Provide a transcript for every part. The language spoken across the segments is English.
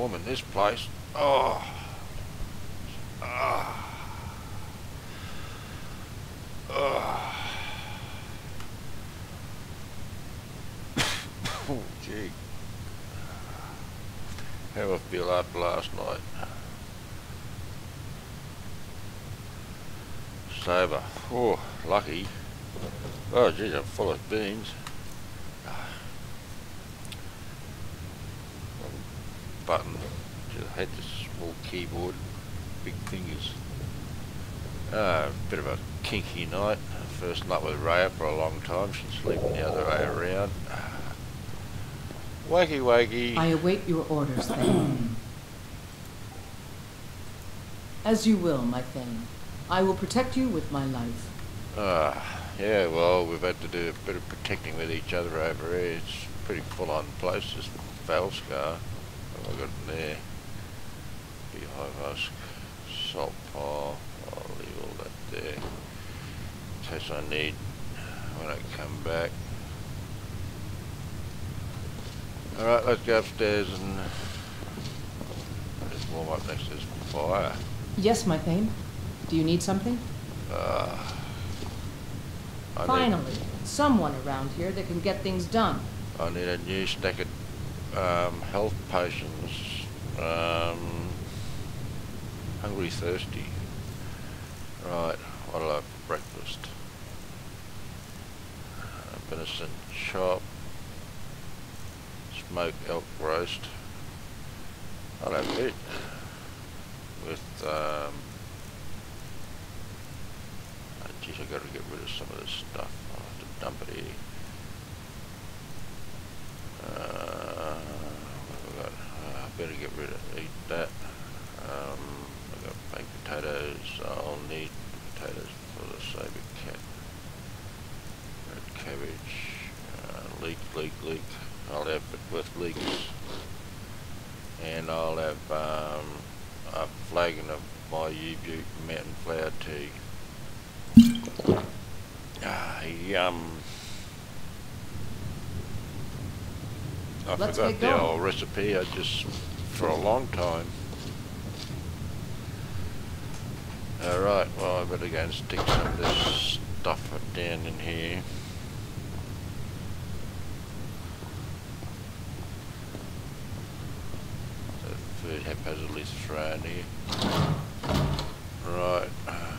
warm in this place. Oh. Oh. Oh. Oh, gee. How I feel after last night. Sober. Oh, lucky. Oh, geez, I'm full of beans. Button. Geez, I hate this small keyboard. Big fingers. Bit of a kinky night. First night with Raya for a long time. She's sleeping the other way around. Wakey wakey. I await your orders, Thane. As you will, my Thane. I will protect you with my life. Yeah, well, we've had to do a bit of protecting with each other over here. It's a pretty full-on place, this Falskaar. What have I got in there? Beehive husk, salt pile. I'll leave all that there in case I need when I come back. Alright, let's go upstairs and just warm up next to this fire. Yes, my Thane. Do you need something? Finally, someone around here that can get things done. I need a new stack of health potions. Hungry, thirsty. Right, what'll I have for breakfast? Venison chop. Smoked elk roast. I'll have it. With, geez, I gotta get rid of some of this stuff. I'll have to dump it here. What have I got? I better get rid of, eat that. I've got baked potatoes. I'll need potatoes for the saber cat. Red cabbage. Leek. I'll have it with leeks. And I'll have a flagon of my U-Butte mountain flower tea. Yum. I forgot the old recipe. I just, for a long time. Alright, well I better go and stick some of this stuff down in here. The food haphazardly thrown here. Right.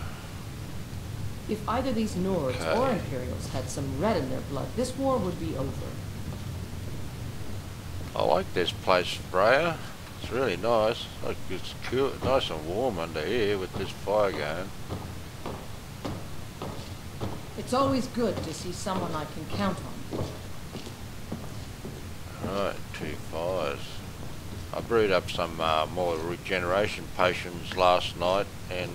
If either these Nords or Imperials had some red in their blood, this war would be over. I like this place, Freya. It's really nice. Like it's cool, nice and warm under here with this fire going. It's always good to see someone I can count on. Right, 2 fires. I brewed up some more regeneration potions last night, and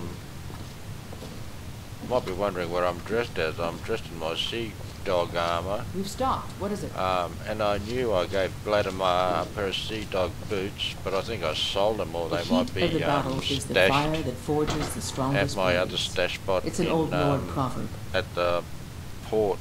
you might be wondering what I'm dressed as. I'm dressed in my sea dog armour. We've stopped. What is it? And I knew I gave Vladimir a pair of sea dog boots, but I think I sold them, or they might be stashed at my other stash spot. It's an old Nord proverb. At the port.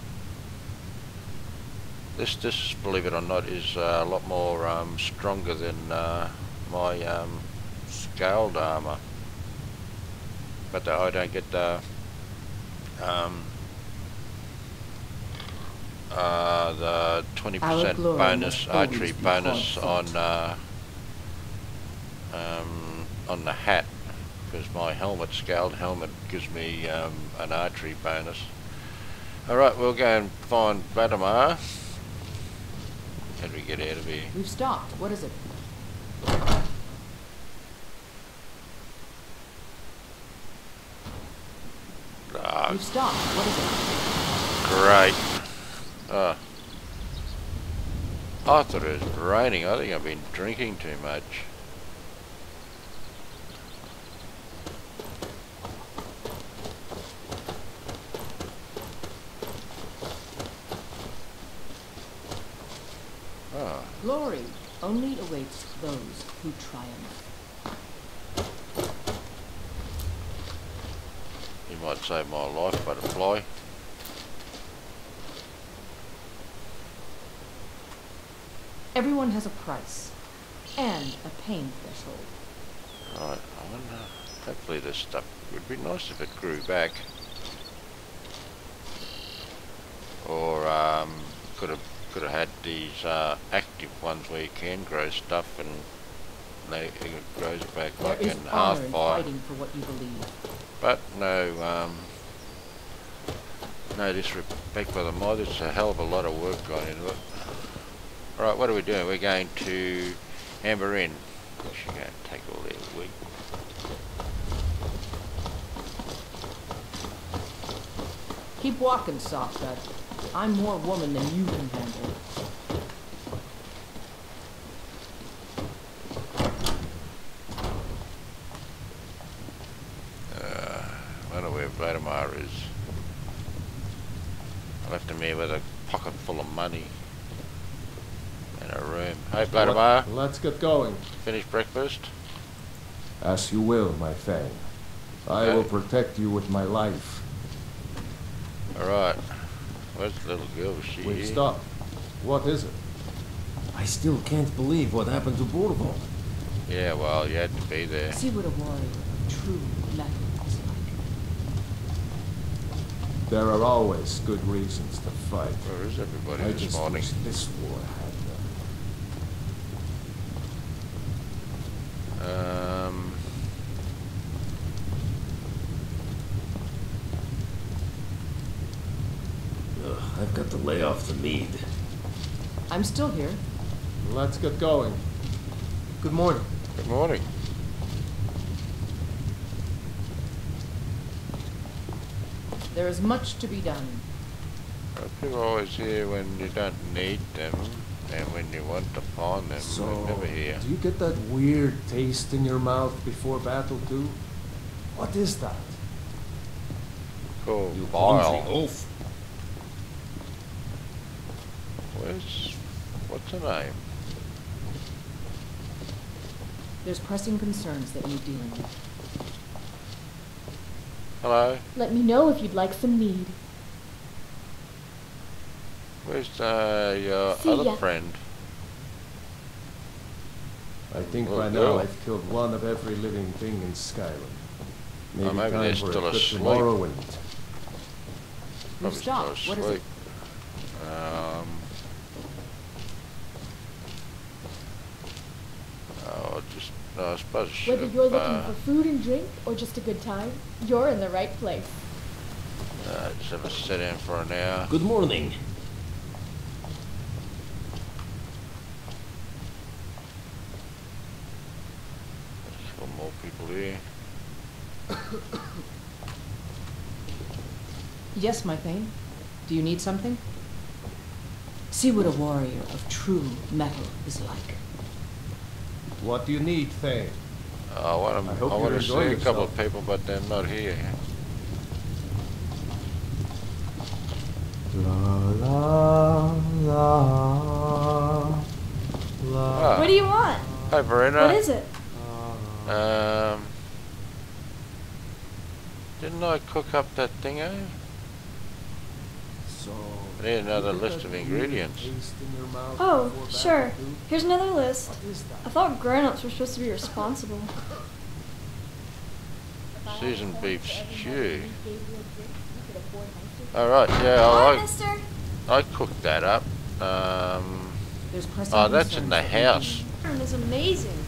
This, believe it or not, is a lot more stronger than my scaled armour. But I don't get the 20% bonus, archery bonus on the hat, because my helmet, scaled helmet, gives me an archery bonus. Alright, we'll go and find Vladimir. How do we get out of here? We've stopped. What is it? We've stopped. What is it? Great. I thought it was raining. I think I've been drinking too much. Glory only awaits those who triumph. You might save my life, butterfly. Everyone has a price. and a pain threshold. Right, I wonder, hopefully this stuff would be nice if it grew back. Or could have had these active ones where you can grow stuff and it grows back like in honor in Hearthfire. fighting for what you believe. But no disrespect by the mod, it's a hell of a lot of work gone into it. Alright, what are we doing? We're going to Amber Inn. She's going to take all their wheat. Keep walking, soft gut. I'm more woman than you can handle. I wonder where Vladimir is. I left him here with a pocket full of money and a room. Hey Vladimir, Let's get going. finished breakfast? As you will, my Fang. I will protect you with my life. Alright. Where's the little girl? Was she Wait, here? stop. What is it? I still can't believe what happened to Borvo. Yeah, well, you had to be there. See what a warrior of true metal is like. There are always good reasons to fight. Where is everybody I this just morning? wish this war had them. I've got to lay off the mead. I'm still here. Let's get going. Good morning. Good morning. There is much to be done. Well, people are always here when you don't need them, and when you want to find them, So, they're never here. do you get that weird taste in your mouth before battle too? What is that? Cool. You Vile. clumsy oaf. What's her name? There's pressing concerns that need dealing with. Hello? Let me know if you'd like some mead. Where's your See other ya. friend? I think Well, by no. now I've killed one of every living thing in Skyrim. Maybe maybe time they're for still a trip asleep. to Morrowind. We've Probably stopped. still What is it? asleep. I suppose I should Whether you're have, looking for food and drink or just a good time, you're in the right place. just have a sit in for an hour. Good morning. Kill more people here. Yes, my Thane. Do you need something? See what a warrior of true metal is like. What do you need, Faye? I want I hope you to see enjoy a couple of yourself. people, but they're not here. La la la la. Ah, What do you want? hi Verena. What is it? Didn't I cook up that thing, eh? So, I need another you get list that of weird ingredients. taste in your mouth Oh, before sure. battle too? Here's another list. What is that? I thought grown-ups were supposed to be responsible. Seasoned beef stew. Alright, yeah, Hi, mister. I cooked that up. There's pressing Oh, that's in concerns the that need house. dealing Room is amazing.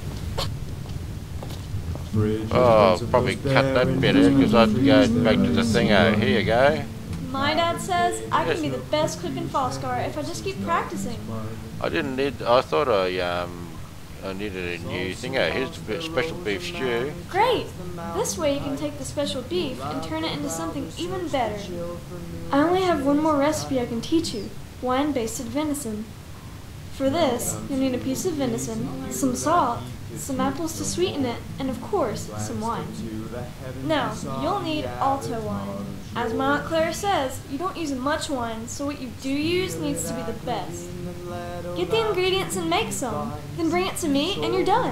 Oh, probably cut that bit out because I'd go back to the thing. Oh, here you go. My dad says I can be the best cook in Falskaar if I just keep practicing. I didn't need. I thought I needed a new thing. Oh, here's the special beef stew. Great! This way you can take the special beef and turn it into something even better. I only have one more recipe I can teach you, wine-basted venison. For this, you'll need a piece of venison, some salt, some apples to sweeten it, and of course, some wine. No, you'll need Alto wine. As my Aunt Claire says, you don't use much wine, so what you do use needs to be the best. Get the ingredients and make some, then bring it to me and you're done.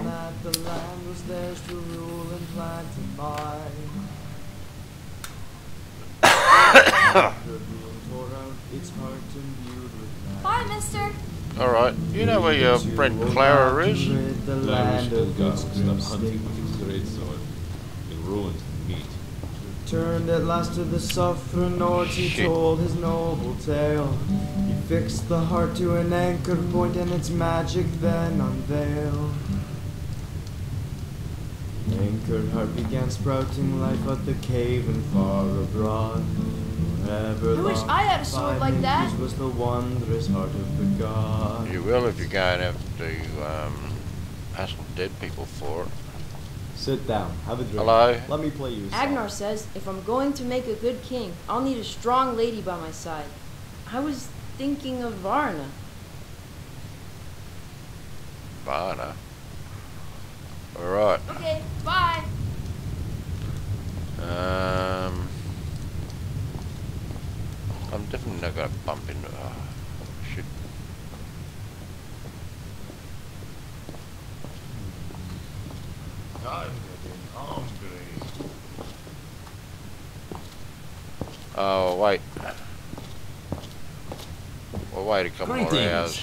Bye, mister. Alright, you know where your friend Clara is? Larry still got stop hunting with his greatsword. It ruined meat. Turned at last to the suffering Nords, he Shit. told his noble tale. He fixed the heart to an anchor point and its magic then unveiled. The anchored heart began sprouting life at the cave and far abroad. Forever I wish I had a sword like that. was the wondrous heart of the god. You will if you're going to have to hassle dead people for it. Sit down, have a drink. Hello? Let me play you a song. Agnar says if I'm going to make a good king, I'll need a strong lady by my side. I was thinking of Varna. Varna. Alright. Okay, bye. I'm definitely not going to bump into her. Shit. I'm getting hungry. Oh, wait. We'll wait a couple more Greetings. hours.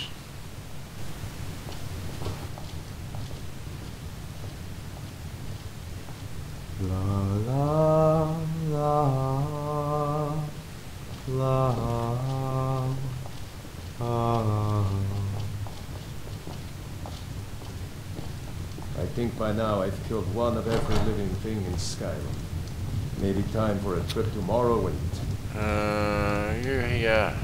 La la la la I think by now I've killed one of every living thing in Skyrim. Maybe time for a trip to Morrowind. You're here.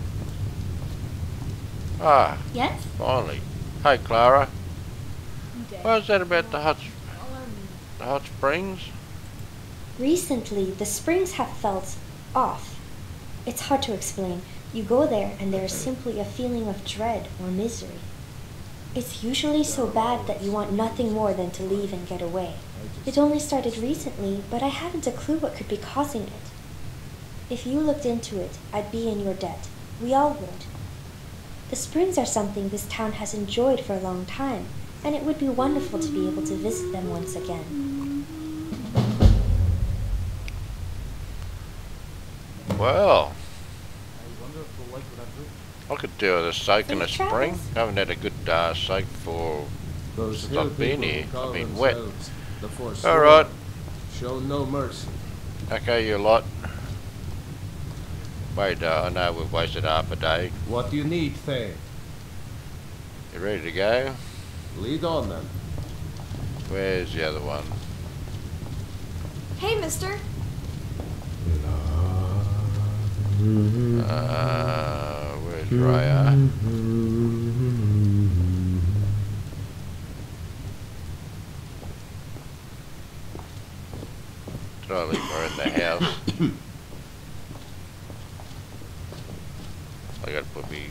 Ah, Yes? finally. Hey, Clara. What was that about the hot springs? Recently, the springs have felt off. It's hard to explain. You go there and there is simply a feeling of dread or misery. It's usually so bad that you want nothing more than to leave and get away. It only started recently, but I haven't a clue what could be causing it. If you looked into it, I'd be in your debt. We all would. The springs are something this town has enjoyed for a long time, and it would be wonderful to be able to visit them once again. Well, I wonder if they'll like what I've written. I could do with a soak in a Safe spring. travels. I haven't had a good soak for Those since hill I've been people here. who call I've been wet. themselves the Forsworn Alright. show no mercy. Okay, you lot. Wait, I know we've wasted half a day. What do you need, Thane? You ready to go? Lead on then. Where's the other one? Hey, mister. Where's Raya? Did I leave her in the house? I gotta put me.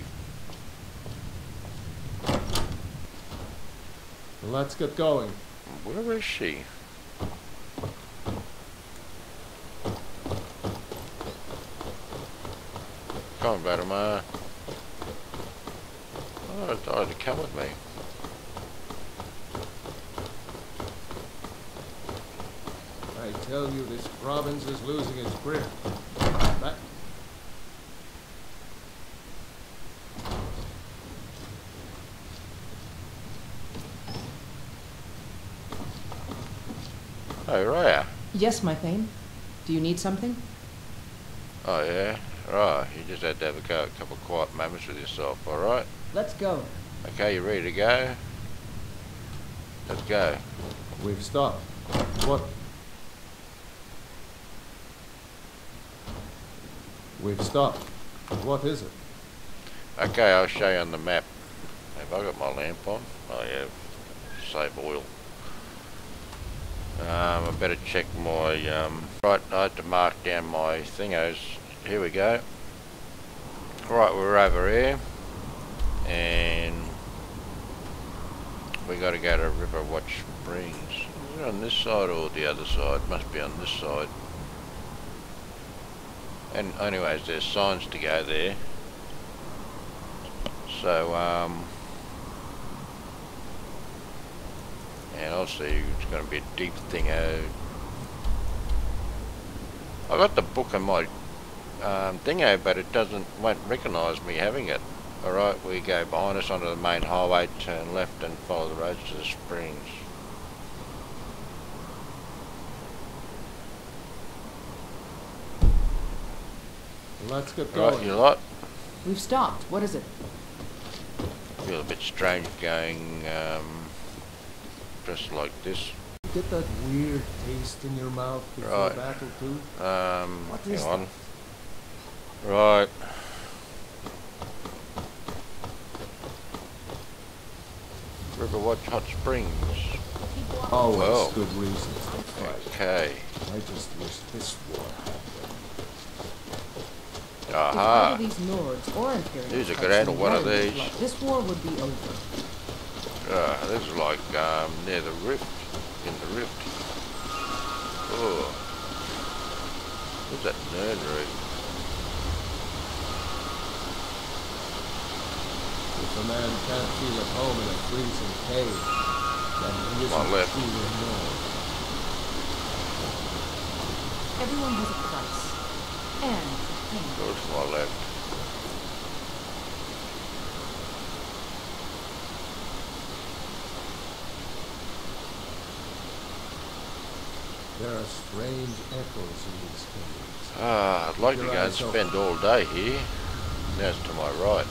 Let's get going. Where is she? Come on, Badama. Oh, I thought you'd come with me. I tell you, this province is losing its grip. That Hey, Raya. Yes, my Thane. Do you need something? Oh, yeah? Right, you just had to have a couple of quiet moments with yourself, alright? Let's go. Okay, you ready to go? Let's go. we've stopped. What? We've stopped. What is it? Okay, I'll show you on the map. Have I got my lamp on? Oh yeah, save oil. I better check my, right, I had to mark down my thingos. Here we go. Right, we're over here. And we gotta go to Riverwatch Springs. Is it on this side or the other side? Must be on this side. And anyways, there's signs to go there. So, and obviously it's going to be a deep thing. I got the book on my thingo, but it won't recognise me having it. Alright, we go behind us onto the main highway, turn left and follow the roads to the springs. Let's get going. Right, you lot? We've stopped. What is it? Feel a bit strange going dressed like this. Get that weird taste in your mouth before Right. battle too? What Hang is on. Right. Riverwatch Hot Springs. Always Well. good reasons to fight. Okay. I just wish this war happened. If Aha. either these Nords or Imperials These are had good handle some one of blood, these. this war would be over. This is like near the rift. In the rift. Oh. What's that nerdery? If a man can't feel at home in a freezing cave, then he My isn't left. truly a Nord. Everyone has a price. And pain. Go to my left. There are strange echoes in these caves. I'd like to go and spend all day here. Now it's to my right.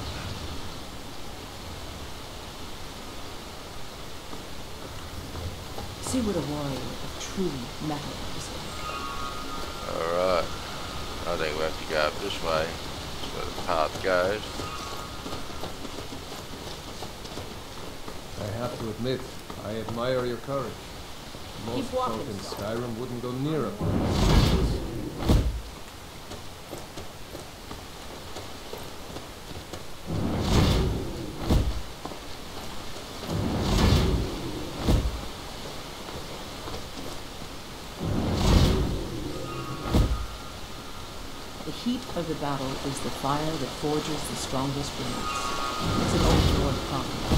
See what a warrior of true metal is like. Alright. I think we have to go up this way. That's where the path goes. I have to admit, I admire your courage. Most folk in Skyrim wouldn't go near a place like this. The heat of the battle is the fire that forges the strongest roots. It's an old Nord proverb.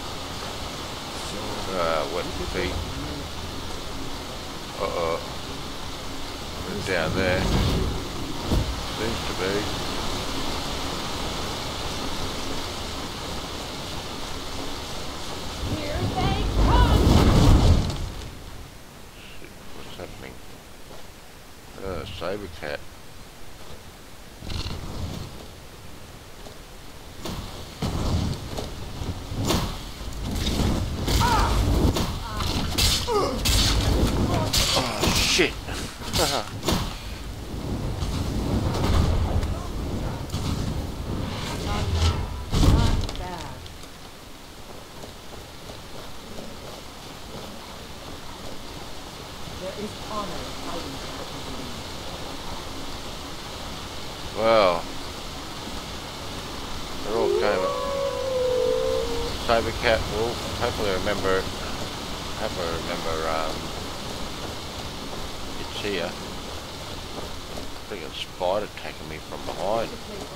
Wet feet. Uh-oh. We're down there. Seems to be. Here they come! Shit, what's happening? Saber cat. Oh shit! Not bad. There is honor in fighting for what you believe. Well, they're all kind of Saber cat wolf. Hopefully remember. It's here. Freaking spider attacking me from behind.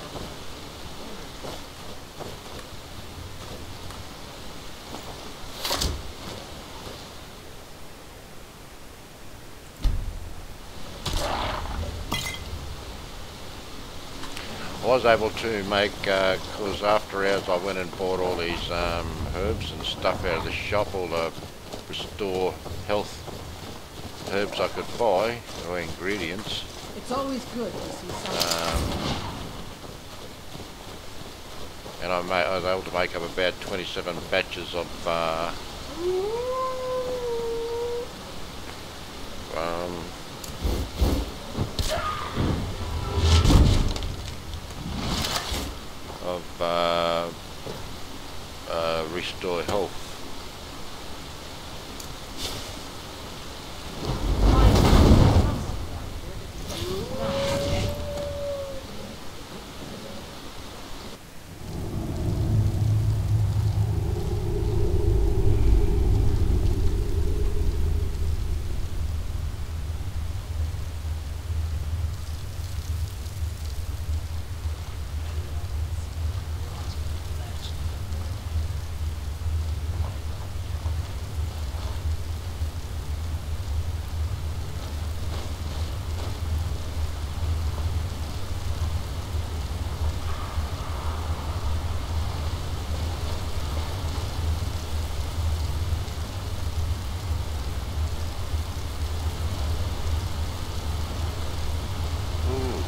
I was able to make, because after hours I went and bought all these herbs and stuff out of the shop, all the restore health herbs I could buy, or ingredients. It's always good to see something. And I was able to make up about 27 batches of restore health.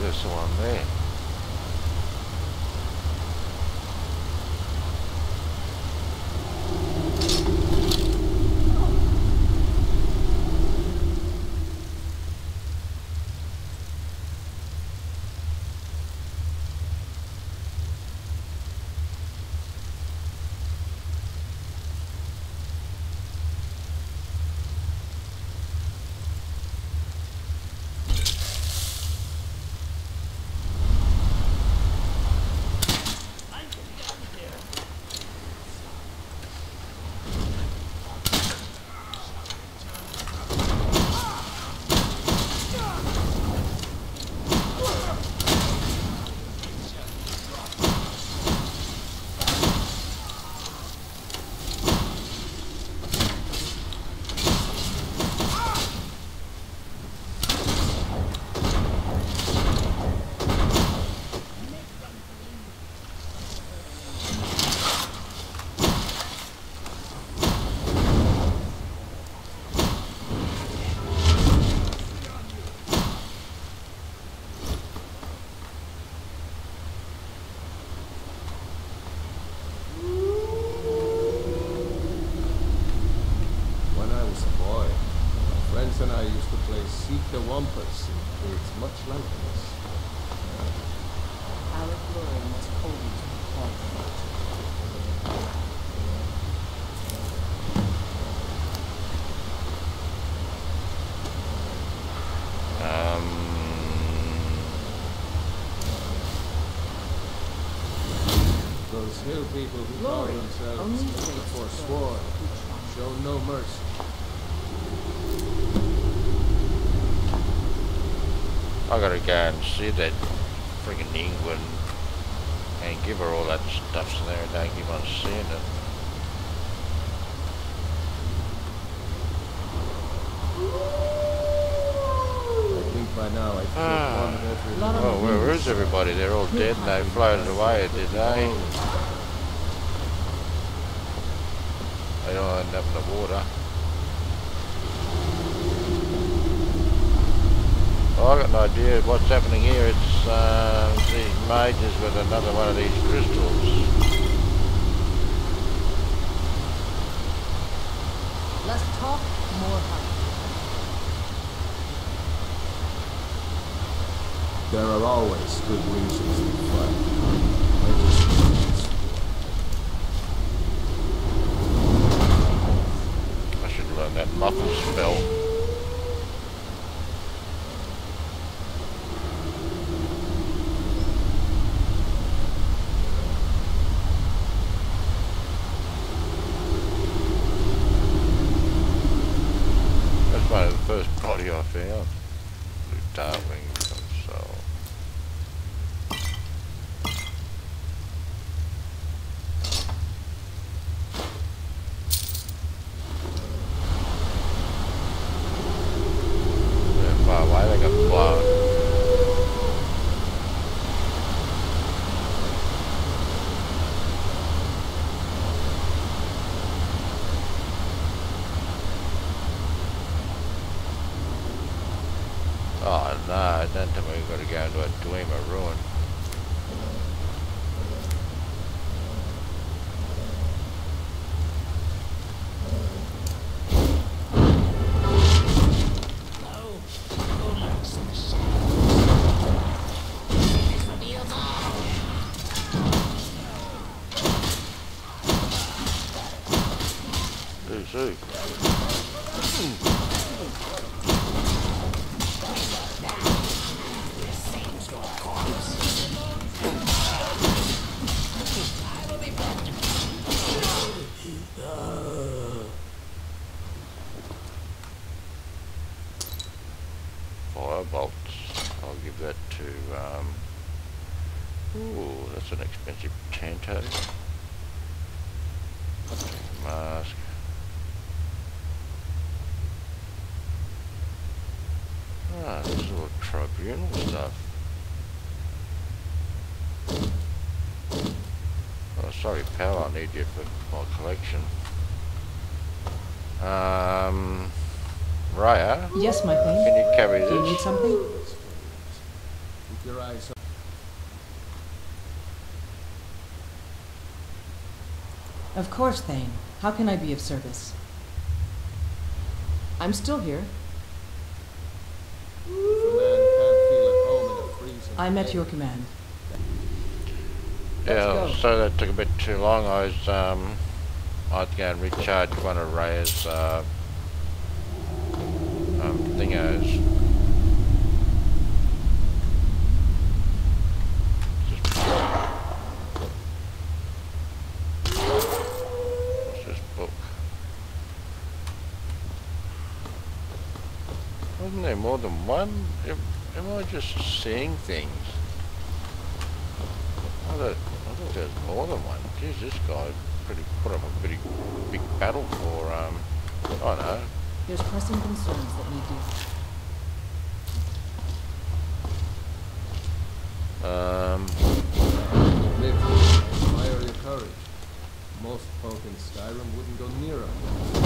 there's someone there. And I used to play Seek the Wampus in fields much like this. Our glory must always be Those hill people who call themselves the Forsworn show no mercy. I gotta go and see that friggin' England and give her all that stuff so there and don't keep on seeing it. I think by now I've killed one of every Oh, where is everybody? They're all dead and they floated away, did they? They all end up in the water. Oh, I got an idea of what's happening here. It's these mages with another one of these crystals. Less talk, more fight. There are always good reasons to fight. I should learn that muffle spell. One of the first body I found. Blue Darwing console. They're far away, they got blown. Oh no, don't tell me we've got to go into a Dwemer ruin. See. Firebolts. I'll give that to, ooh, that's an expensive Tanto. Mask. Ah, this is all tribunal stuff. Oh, sorry, pal, I need you for my collection. Raya? Yes, my queen. Can you carry Do you need this? something? your eyes open. Of course, Thane. How can I be of service? I'm still here. If a man can't feel at home in a freezing I'm at day, your command. Yeah, go. so that took a bit too long. I was, I'd go and recharge one of Ray's, thingos. What's this book? Wasn't there more than one? Am I just seeing things? I thought there's more than one. Geez, this guy put up a pretty big battle for, I don't know. There's pressing concerns that need live and inspire your courage. Most folk in Skyrim wouldn't go near him.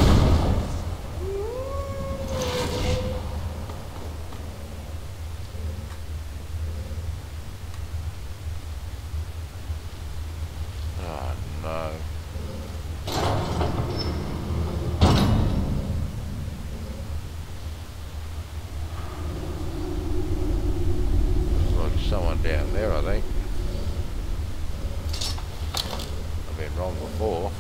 Oh no. There's like someone down there, I think. I've been wrong before.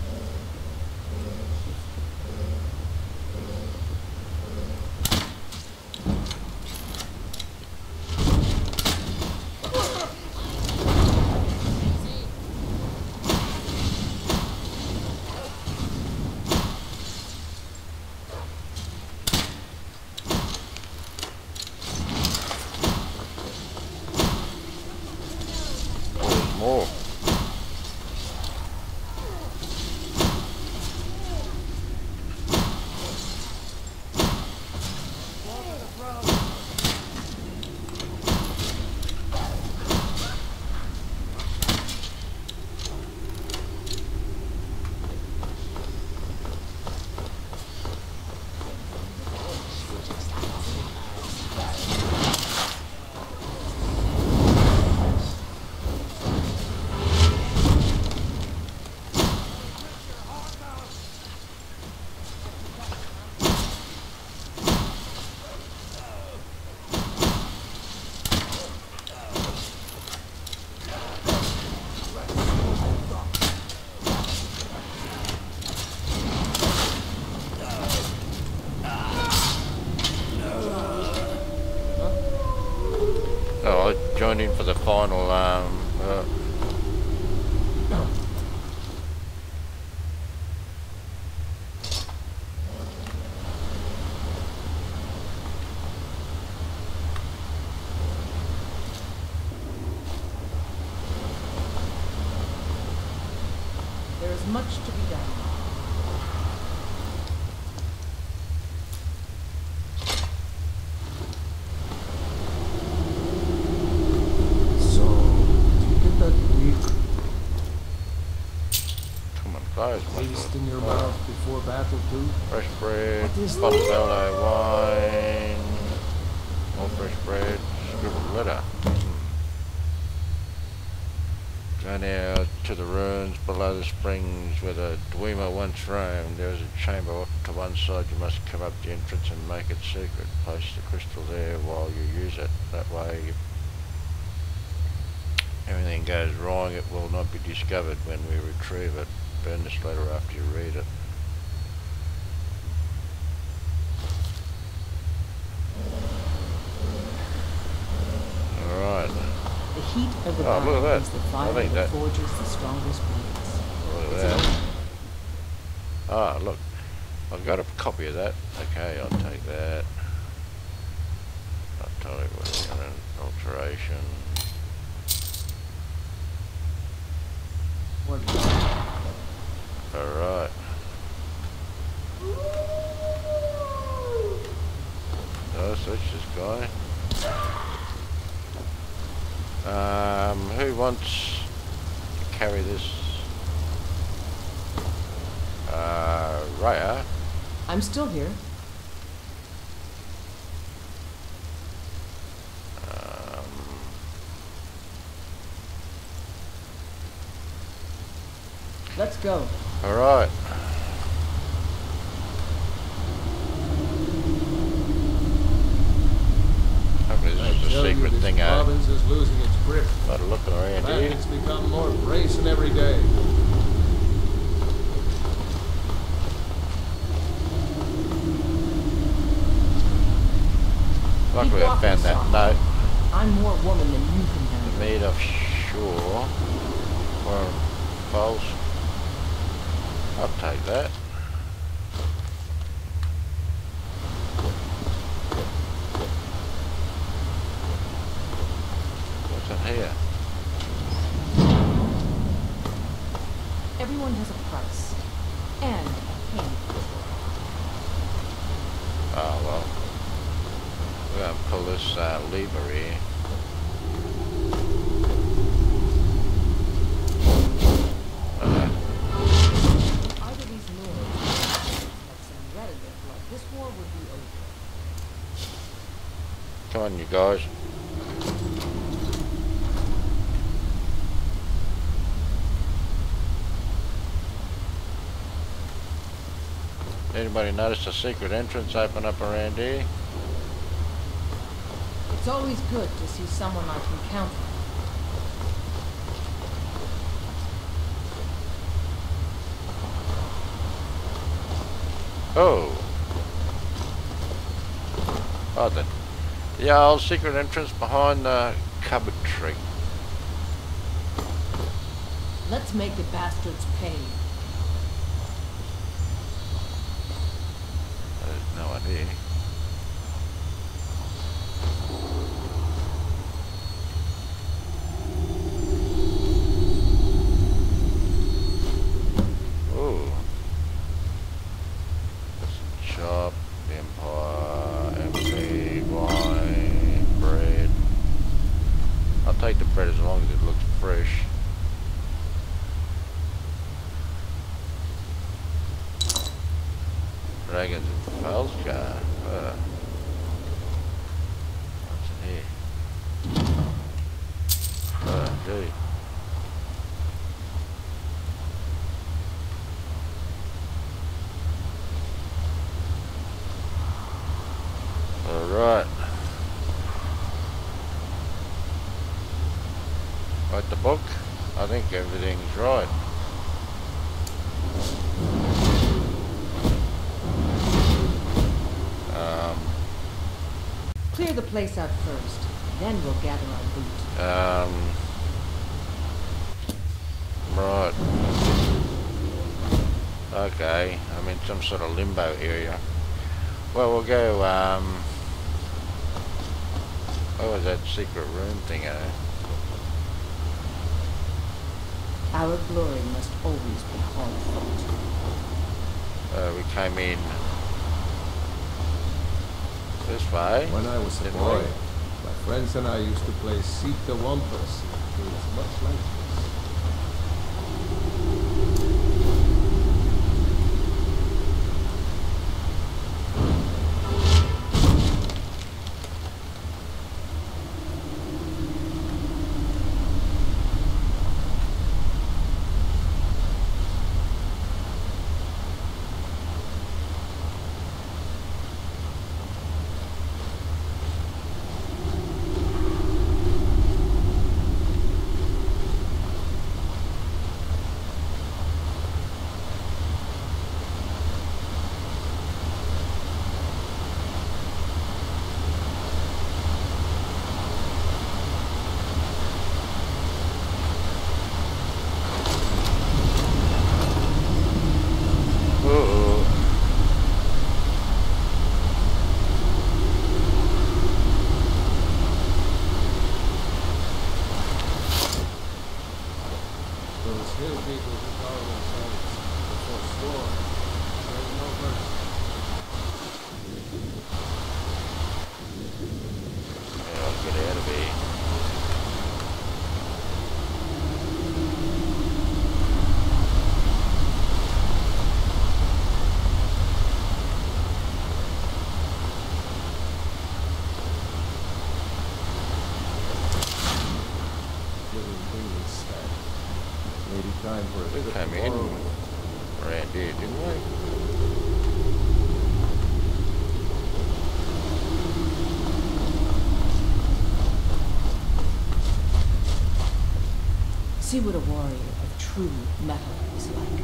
More. Oh, I joined in for the final, There is much to be done. So, did you get that weak come on, guys. taste in your mouth before battle too? Fresh bread, What is Falskaar wine, more fresh bread, scribbled letter. Go now to the ruins below the springs where the Dwemer once roamed. There is a chamber off to one side. You must come up the entrance and make it secret. Place the crystal there while you use it. That way, if everything goes wrong, it will not be discovered when we retrieve it. Burn this letter after you read it. Alright. The heat of the Oh, look at battle that. is the I fire think that that- forges the strongest blades. Look at It's that. enough. Ah, look. I've got a copy of that. Okay, I'll take that. I'll tell you what, alteration. What? Alright. So, search this guy. Who wants to carry this? Raya. I'm still here. Let's go. Alright. Hopefully this is a secret this thing, eh? province is losing its grip. A lot of looking around here. Bandits become more brazen every day. Luckily I found that note. I'm more woman than you can handle. Made offshore. Or false. I'll take that. What's in here? Everyone has a price. And a payment. Oh well. We're gonna pull this lever here. Either these lords had some red in their blood, this war would be over. Come on, you guys. Anybody notice a secret entrance open up around here? It's always good to see someone I can count on. Oh. Oh, the old secret entrance behind the cupboard tree. Let's make the bastards pay. There's no idea. Oh. Chop, empire, MP, wine, bread. I'll take the bread as long as it looks fresh. Dragons and Falskaar. What's in here? Indeed. Alright. Write the book. I think everything's right. Clear the place out first, then we'll gather our loot. Right. Okay, I'm in some sort of limbo area. Well, we'll go, what was that secret room thing, Our glory must always be hard fought. We came in this way. When I was a didn't boy, we? my friends and I used to play Seek the Wampus. It was much like this. Maybe time for a We trip came in tomorrow. around here, didn't we? See what a warrior of true metal is like.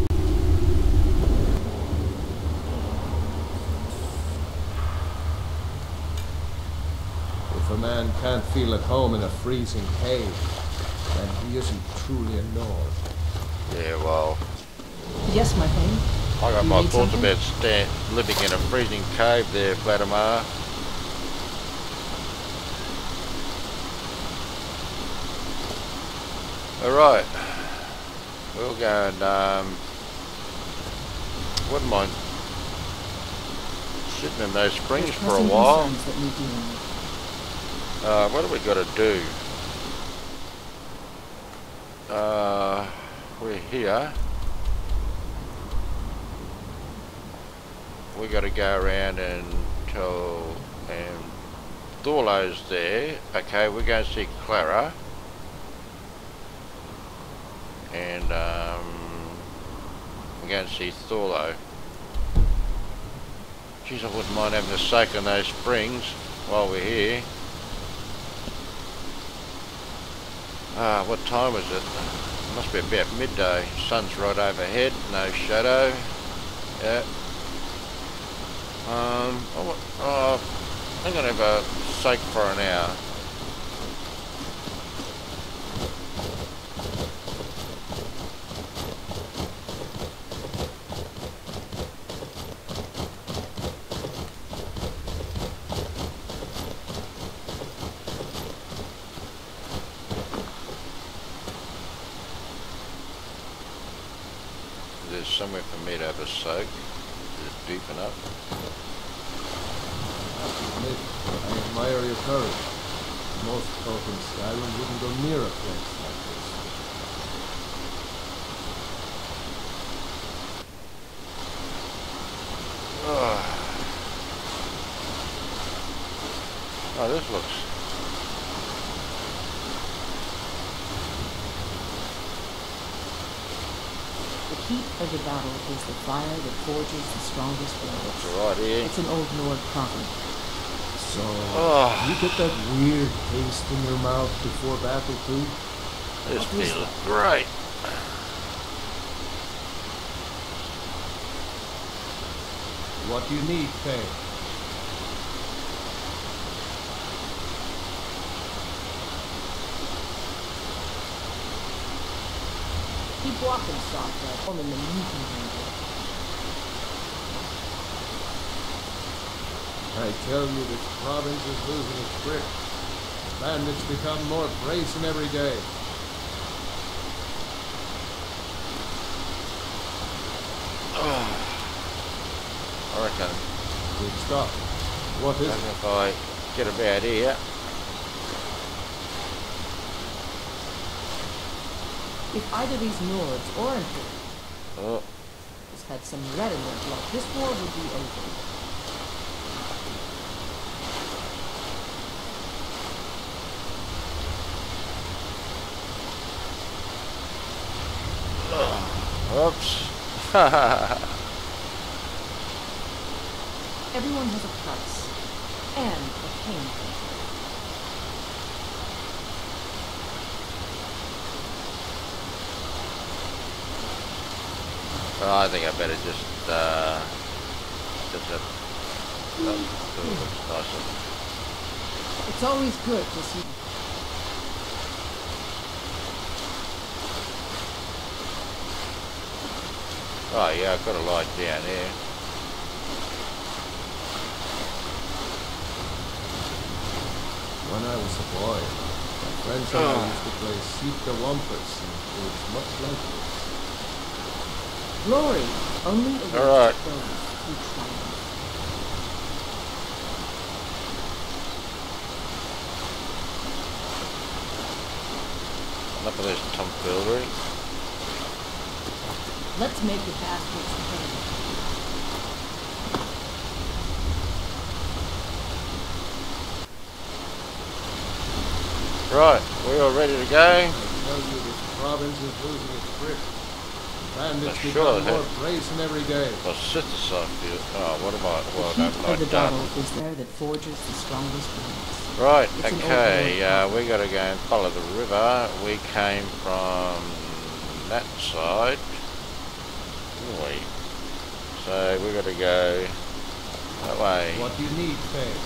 If a man can't feel at home in a freezing cave, then he isn't truly a Nord. Yeah, well, Yes, my friend. I got You my need thoughts something? about living in a freezing cave there, Vladimir. Alright. We'll go and, wouldn't mind sitting in those springs There's for a pressing while. concerns that need dealing with. What do we got to do? We're here. We got to go around and tell, and Thorlo's there. Okay, we're going to see Clara. And we're going to see Thorlo. Geez, I wouldn't mind having a soak on those springs while we're here. What time is it? Must be about midday. Sun's right overhead, no shadow. Yeah. I'm gonna have a soak for an hour. There's somewhere for me to have a soak. Is it deep enough? Admit, I admire your courage. Most folk in Skyrim wouldn't go near a place like this. Oh, this looks... The heat of the battle is the fire that forges the strongest That's blades. right here. It's an old Nord proverb. So, Oh. you get that weird taste in your mouth before battle too? This What is feels that? great. What do you need, Faye? Keep walking, soft, I'm in the meeting room. I tell you, this province is losing its grip. Bandits become more brazen every day. I reckon. Good stuff. What is it? If I get about here. If either these Nords or Imperials Oh, had some red in their blood, this war would be over. oops. Everyone has a price. And a pain to pay. Well, I think I better just that looks nicer. It's always good to see. Oh yeah, I've got a light down here. When I was a boy, my friends and I used to play Seek the Wampus, and it was much like this. Glory only awaits All right. those who triumph. Enough of this tomfoolery. Let's make the bastards pay. Right, we all ready to go? I tell you, this province is losing its grip. Bandits sure become more brazen every day. Well, synthesizer field. Oh, what about? Well, The heat I'm of the not done. battle is there that forges the strongest bonds. Right, It's an okay, overload we gotta go and follow the river. We came from that side. Wait. So we gotta go that way. What do you need, Faye?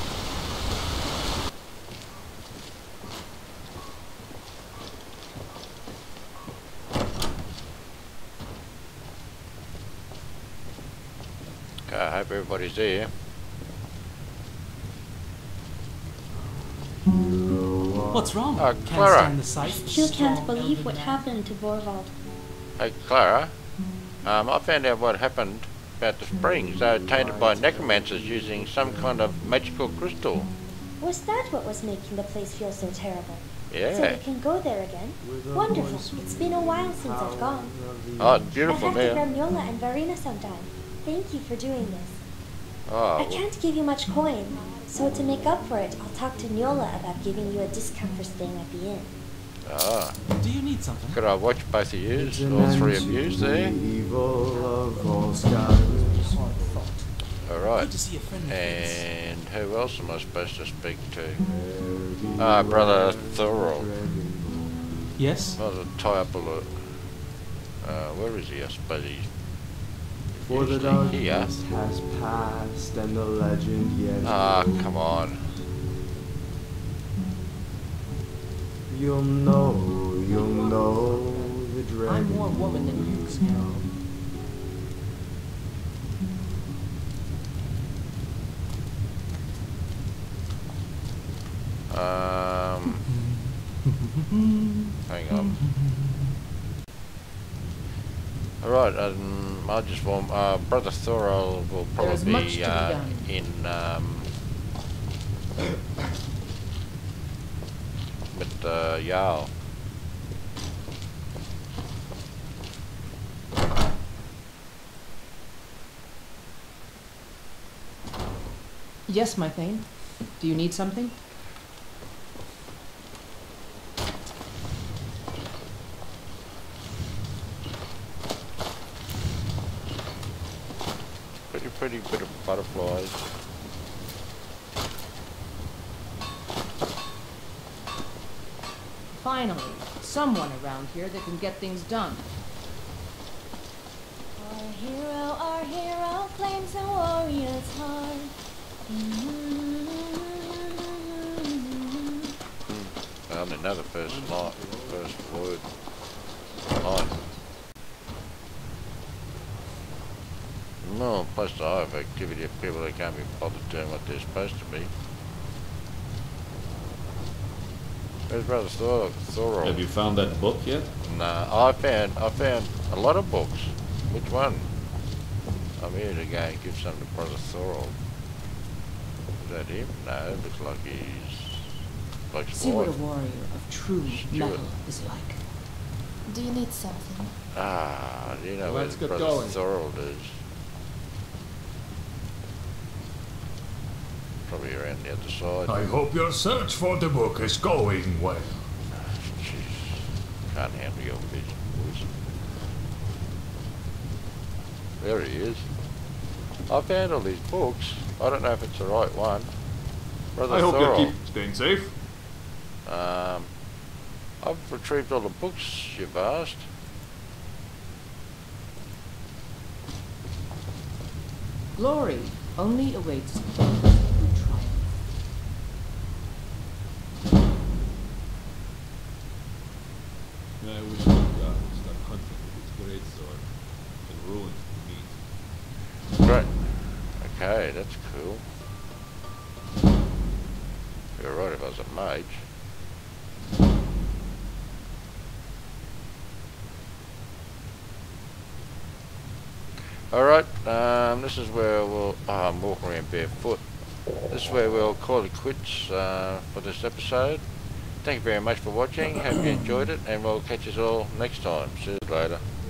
Okay, I hope everybody's there. What's wrong? Clara. Can't stand the sight. Still can't believe what happened to Borvald. Hey, Clara. I found out what happened about the springs. They were tainted by necromancers using some kind of magical crystal. Was that what was making the place feel so terrible? So Yeah. we can go there again? Wonderful. It's been a while since I've gone. Oh, it's I'd beautiful have to now. grab Nyola and Verena sometime. Thank you for doing this. I Oh, can't give you much coin, so to make up for it, I'll talk to Nyola about giving you a discount for staying at the inn. ah. Do you need something? Could I watch both of you, all three of you there? Evil of Falskaar. Alright. Good to see a friendly face. And who else am I supposed to speak to? Ah, Brother Thorold. Yes? I'll tie up a look. Where is he? I suppose he's For the usually here. darkness has passed and the legend yet. Ah, come on. You'll know the dragon. I'm more woman than you, Scout. Hang on. Alright, I just want, Brother Thorold will There's probably much be to be done. in, with, Jarl. Yes, my Thane. Do you need something? Pretty bit of butterflies. Finally, someone around here that can get things done. Our hero claims a warrior's heart. Found another first word. Line. No, plus the hive activity of people that can't be bothered doing what they're supposed to be. Where's Brother Thorold? Have you found that book yet? Nah, I found a lot of books. Which one? I'm here to go and give some to Brother Thorold. Is that him? No, it looks like he's like See what a Sport. warrior of true Stuart. metal is like. Do you need something? Ah, do you know Let's where get Brother going. Thorold is? Probably around the other side. I hope your search for the book is going well. Jeez, can't handle your vision, boys. There he is. I found all these books. I don't know if it's the right one. Brother I hope Thorold. you keep staying safe. I've retrieved all the books you've asked. Glory only awaits those who triumph. I wish Gunagar would start hunting with his great sword and ruin the meat. Great. Okay, that's cool. You're right if I was a mage. Alright, this is where we'll... I'm walking around barefoot. This is where we'll call it quits for this episode. Thank you very much for watching. Hope you enjoyed it, and we'll catch us all next time. See you later.